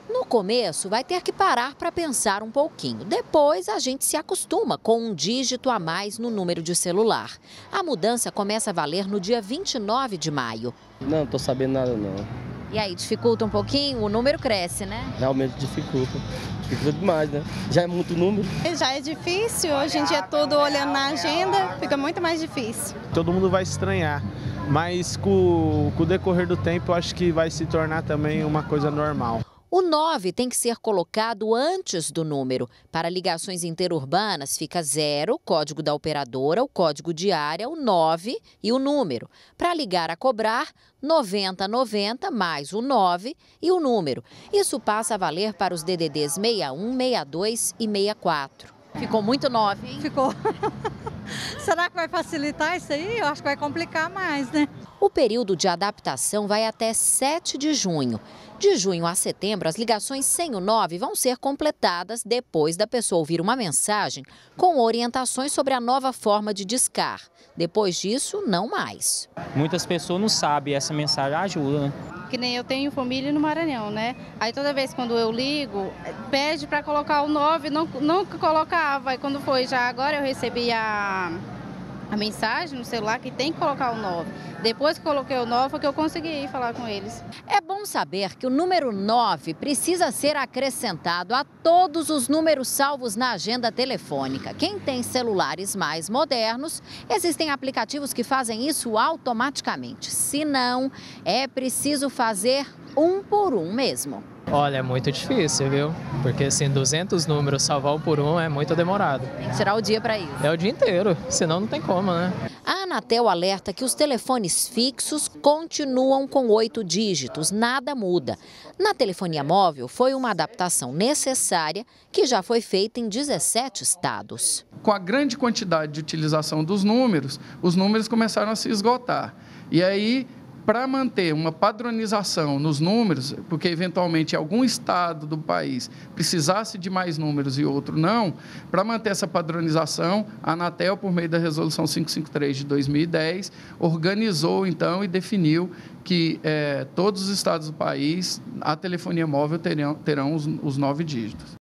No começo, vai ter que parar para pensar um pouquinho. Depois, a gente se acostuma com um dígito a mais no número de celular. A mudança começa a valer no dia 29 de maio. Não, não tô sabendo nada não. E aí, dificulta um pouquinho? O número cresce, né? Realmente dificulta. Dificulta demais, né? Já é muito número. Já é difícil, hoje em dia tudo olhando na agenda, fica muito mais difícil. Todo mundo vai estranhar, mas com o decorrer do tempo, eu acho que vai se tornar também uma coisa normal. O 9 tem que ser colocado antes do número. Para ligações interurbanas, fica 0, o código da operadora, o código de área, o 9 e o número. Para ligar a cobrar, 9090 mais o 9 e o número. Isso passa a valer para os DDDs 61, 62 e 64. Ficou muito 9, hein? Ficou. Será que vai facilitar isso aí? Eu acho que vai complicar mais, né? O período de adaptação vai até 7 de junho. De junho a setembro, as ligações sem o 9 vão ser completadas depois da pessoa ouvir uma mensagem com orientações sobre a nova forma de discar. Depois disso, não mais. Muitas pessoas não sabem, essa mensagem ajuda, né? Que nem eu tenho família no Maranhão, né? Aí toda vez quando eu ligo, pede para colocar o 9, não colocava. Aí quando foi já agora eu recebi a mensagem no celular que tem que colocar o 9. Depois que coloquei o 9 foi que eu consegui falar com eles. É bom saber que o número 9 precisa ser acrescentado a todos os números salvos na agenda telefônica. Quem tem celulares mais modernos, existem aplicativos que fazem isso automaticamente. Se não, é preciso fazer um por um mesmo. Olha, é muito difícil, viu? Porque assim, 200 números, salvar um por um é muito demorado. Tem que tirar o dia para isso. É o dia inteiro, senão não tem como, né? A Anatel alerta que os telefones fixos continuam com 8 dígitos, nada muda. Na telefonia móvel, foi uma adaptação necessária que já foi feita em 17 estados. Com a grande quantidade de utilização dos números, os números começaram a se esgotar. E aí, para manter uma padronização nos números, porque eventualmente algum estado do país precisasse de mais números e outro não, para manter essa padronização, a Anatel, por meio da Resolução 553 de 2010, organizou então e definiu que todos os estados do país, a telefonia móvel terão os 9 dígitos.